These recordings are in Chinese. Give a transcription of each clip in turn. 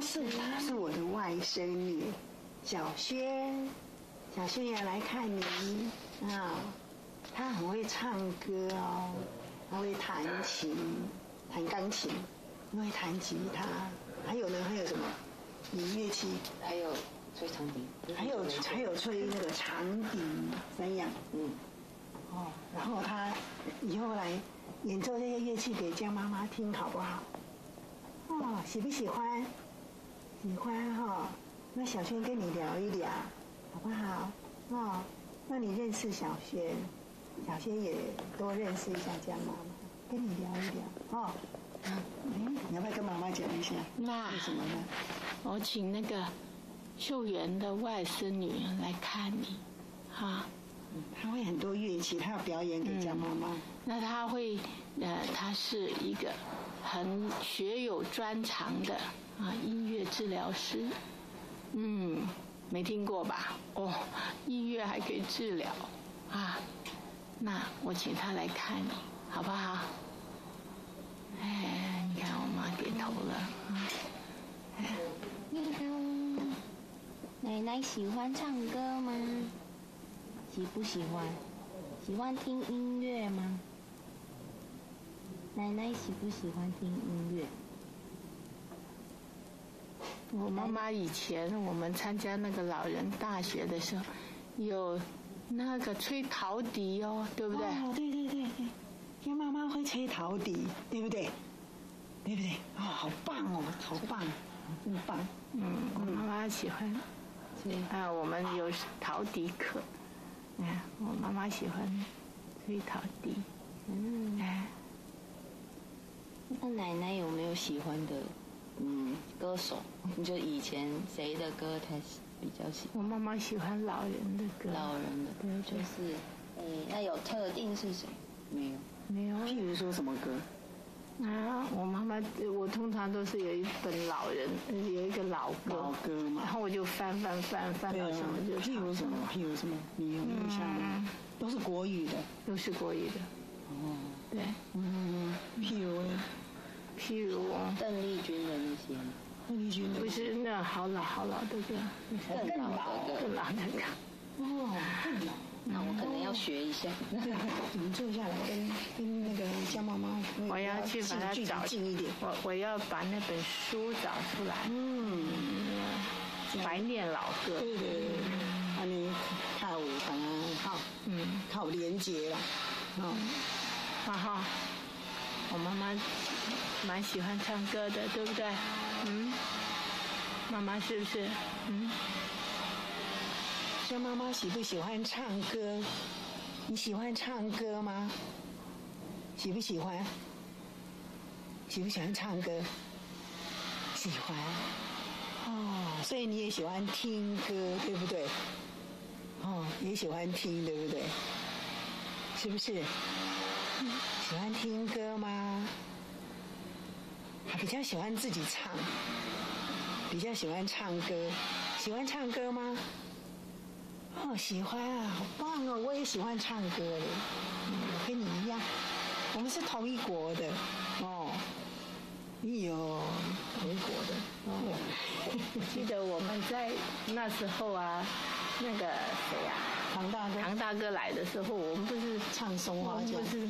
是我的外甥女，小轩。小轩也来看你啊，她很会唱歌哦，她会弹琴，弹钢琴，会弹吉他，还有呢，还有什么？你乐器？ 还有吹长笛， 还有吹那个长笛三样。然后她以后来演奏这些乐器给江妈妈听，好不好？喜不喜欢？喜欢哈。那小轩跟你聊一聊，好不好？那你认识小轩，小轩也多认识一下江妈妈，跟你聊一聊你要不要跟妈妈讲一下？ 那为什么呢？ 我请那个秀媛的外甥女来看你， 她会很多乐器，她要表演给江妈妈。 那她会，她是一个很学有专长的音乐治疗师。没听过吧？音乐还可以治疗那我请她来看你，好不好？你看我妈点头了。 奶奶喜欢唱歌吗？喜不喜欢？喜欢听音乐吗？奶奶喜不喜欢听音乐？ 我妈妈以前我们参加那个老人大学的时候，有那个吹陶笛对不对？ 对，江妈妈会吹陶笛，对不对？对不对？好棒哦，好棒，真棒。 我妈妈喜欢。我们有陶笛课，我妈妈喜欢吹陶笛。 那奶奶有没有喜欢的歌手？你就以前谁的歌她比较喜欢？ 我妈妈喜欢老人的歌。 老人的， 对， 就是那有特定是谁？ 没有。 譬如说什么歌？ 我妈妈，我通常都是有一本老人，有一个老歌嘛，然后我就翻到什么就譬如什么，你有印象吗？都是国语的。 都是国语的。对。譬如邓丽君的那些吗？ 邓丽君的不是那好老的歌， 更老的歌。 更老。 那我可能要学一下。 对，我们坐下来跟那个江妈妈， 我要去把它找近一点。 我要把那本书找出来。怀念老歌。 对，你靠当然靠连接了。 我妈妈蛮喜欢唱歌的，对不对？妈妈是不是？ 江妈妈喜不喜欢唱歌？你喜欢唱歌吗？喜不喜欢？喜不喜欢唱歌？喜欢。所以你也喜欢听歌，对不对？也喜欢听，对不对？是不是？喜欢听歌吗？比较喜欢自己唱，比较喜欢唱歌。喜欢唱歌吗？喜欢啊，好棒哦！我也喜欢唱歌的，我跟你一样，我们是同一国的同一国的我记得我们在那时候那个谁唐大哥来的时候，我们不是唱松花江， 不是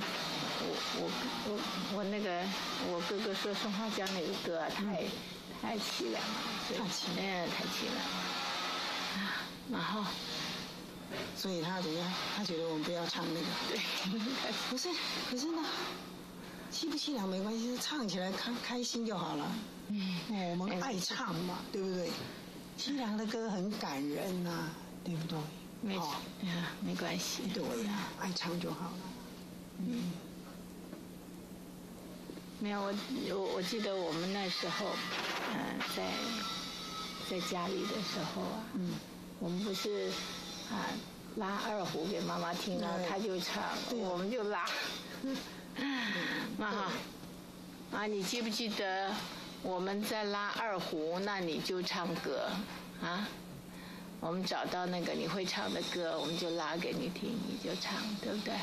我那个我哥哥说松花江那个歌太凄凉了，太凄凉了然后。 所以他怎样？他觉得我们不要唱那个。 对， 可是呢，凄不凄凉没关系，唱起来开心就好了。我们爱唱嘛，对不对？凄凉的歌很感人呐，对不对？ 没关系。 对呀，爱唱就好了。 没有，我记得我们那时候，在家里的时候我们不是拉二胡给妈妈听她就唱，我们就拉。你记不记得我们在拉二胡，那你就唱歌我们找到那个你会唱的歌，我们就拉给你听，你就唱，对不对？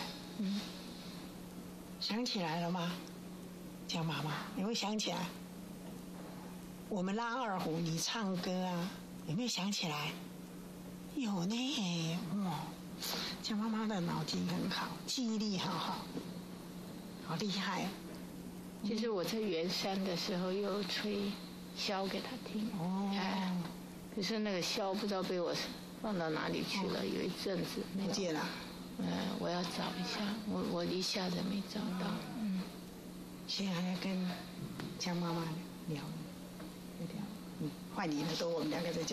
想起来了吗？江妈妈，你会想起来？ 我们拉二胡，你唱歌啊，有没有想起来？有呢，哇，江妈妈的脑筋很好，记忆力很好，好厉害。 其实我在圆山的时候有吹箫给他听，可是那个箫不知道被我放到哪里去了，有一阵子没有不见了。 我要找一下，我一下子没找到。 现在还要跟江妈妈聊，换你了，都我们两个在讲。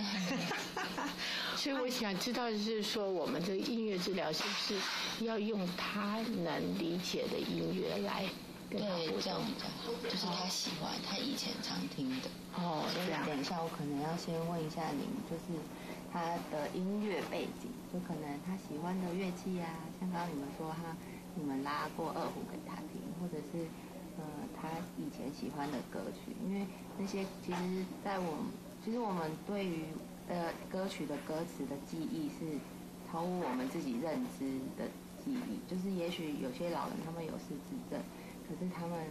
所以我想知道的是说，我们这个音乐治疗是不是要用他能理解的音乐来跟他互动？ 这样比较好，就是他喜欢，他以前常听的。 所以等一下我可能要先问一下您，就是他的音乐背景，就可能他喜欢的乐器啊，像刚刚你们说你们拉过二胡给他听，或者是他以前喜欢的歌曲，因为那些其实我们对于歌曲的歌词的记忆是超乎我们自己认知的记忆，就是也许有些老人他们有失智症，可是他们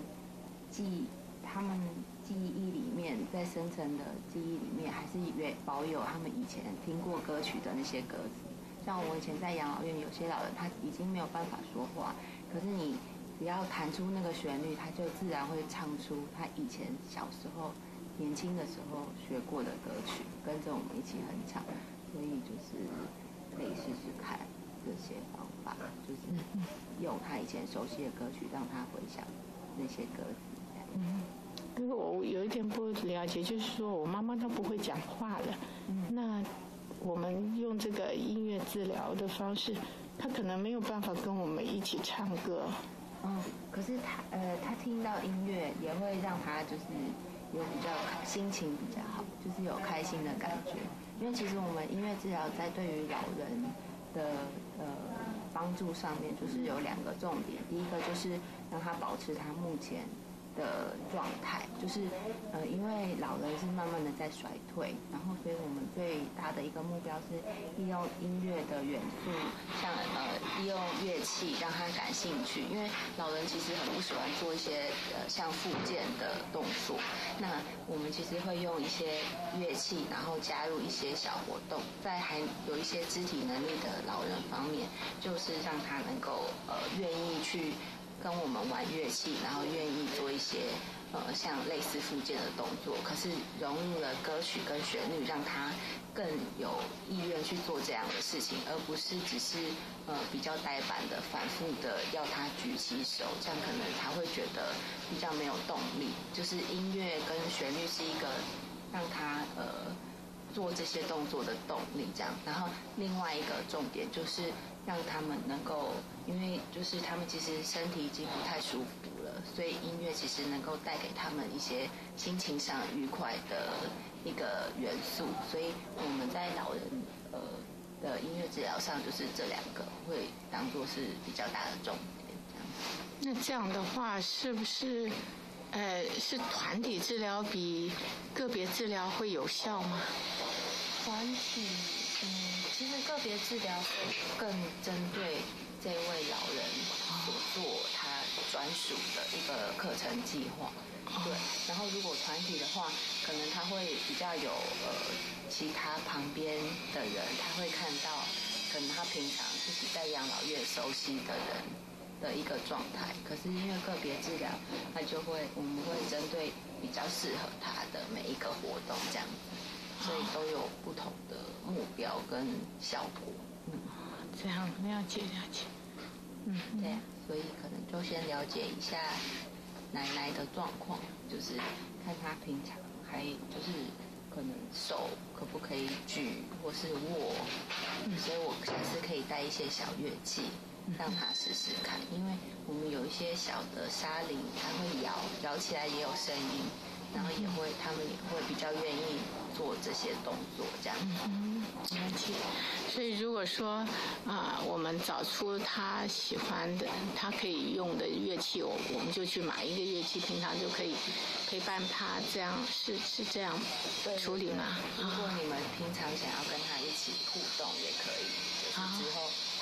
记忆里面，在深层的记忆里面，还是保有他们以前听过歌曲的那些歌词。像我以前在养老院，有些老人他已经没有办法说话，可是你只要弹出那个旋律，他就自然会唱出他以前小时候、年轻的时候学过的歌曲，跟着我们一起哼唱。所以就是可以试试看这些方法，就是用他以前熟悉的歌曲，让他回想那些歌词。 因为我有一点不了解，就是说我妈妈她不会讲话了，那我们用这个音乐治疗的方式，她可能没有办法跟我们一起唱歌。 可是他听到音乐也会让他就是有比较心情比较好，就是有开心的感觉。因为其实我们音乐治疗在对于老人的帮助上面，就是有2个重点。第一个就是让他保持他目前的状态，就是因为老人是慢慢的在衰退，然后所以我们最大的一个目标是利用音乐的元素，像利用乐器让他感兴趣，因为老人其实很不喜欢做一些像复健的动作，那我们其实会用一些乐器，然后加入一些小活动，在还有一些肢体能力的老人方面，就是让他能够愿意去跟我们玩乐器，然后愿意做一些像类似复健的动作，可是融入了歌曲跟旋律，让他更有意愿去做这样的事情，而不是只是比较呆板的反复的要他举起手，这样可能他会觉得比较没有动力。就是音乐跟旋律是一个让他做这些动作的动力，这样。然后另外一个重点就是让他们能够，因为就是他们其实身体已经不太舒服了，所以音乐其实能够带给他们一些心情上愉快的一个元素。所以我们在老人的音乐治疗上，就是这2个会当作是比较大的重点，这样。 那这样的话，是不是是团体治疗比个别治疗会有效吗？ 团体，其实个别治疗会更针对这位老人所做他专属的一个课程计划。对，然后如果团体的话，可能他会比较有其他旁边的人，他会看到可能他平常自己在养老院熟悉的人的一个状态。可是因为个别治疗，我们会针对比较适合他的每一个活动这样子，所以都有不同的目标跟效果。 这样了解。 对啊，所以可能就先了解一下奶奶的状况，就是看她平常还就是可能手可不可以举或是握，所以我下次可以带一些小乐器让她试试看，因为我们有一些小的沙铃，它会摇起来也有声音，然后他们也会比较愿意做这些动作这样。 了解。所以如果说我们找出他喜欢的、他可以用的乐器，我们就去买一个乐器，平常就可以陪伴他，这样是这样处理吗？ 如果你们平常想要跟他一起互动也可以，就是之后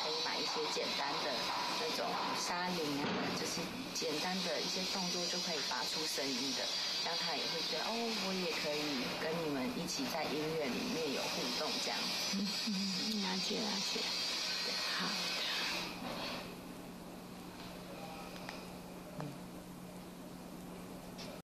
可以买一些简单的那种沙铃啊，就是简单的一些动作就可以发出声音的，这样他也会觉得哦，我也可以跟你们一起在音乐里面有互动这样。 了解了解，好。